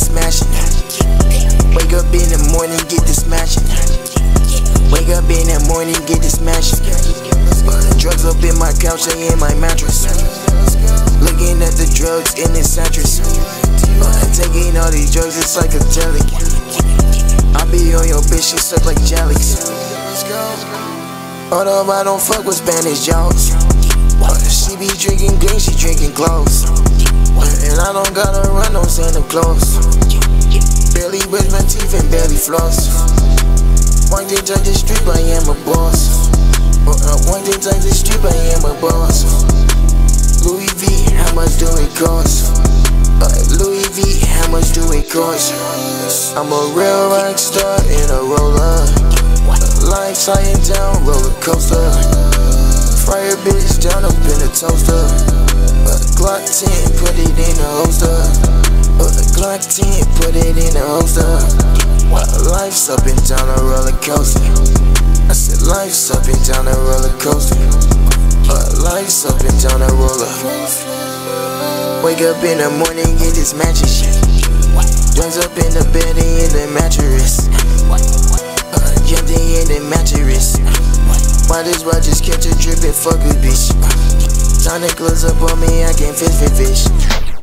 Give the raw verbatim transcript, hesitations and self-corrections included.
smashing. Wake up in the morning, get the smashing. Wake up in the morning, get the smashing. Drugs up in my couch, they in my mattress. Looking at the drugs in this mattress. Taking all these drugs, it's psychedelic. I be on your bitch, she suck like jellies. Although I don't fuck with Spanish jaws. She be drinking green, she drinking clothes. And I don't gotta run no Santa Claus. Barely brush my teeth and barely floss. One day touch the street, I am a boss. One day touch the street, I am a boss. Louis V, how much do it cost? Louis V, how much do it cost? I'm a real rock star in a roller. Life's lying down, roller coaster. Fire bitch down up in a toaster. Glock ten, put it in a holster. Glock ten, put it in a holster. Life's up and down a roller coaster. I said life's up and down a roller coaster. Life's up and down a roller. Wake up in the morning, get this mattress. Drugs up in the bed and in the mattress. Jumped in the mattress. Might as well just catch a drip and fuck a bitch. Time to close up on me, I can't fish, fish, fish.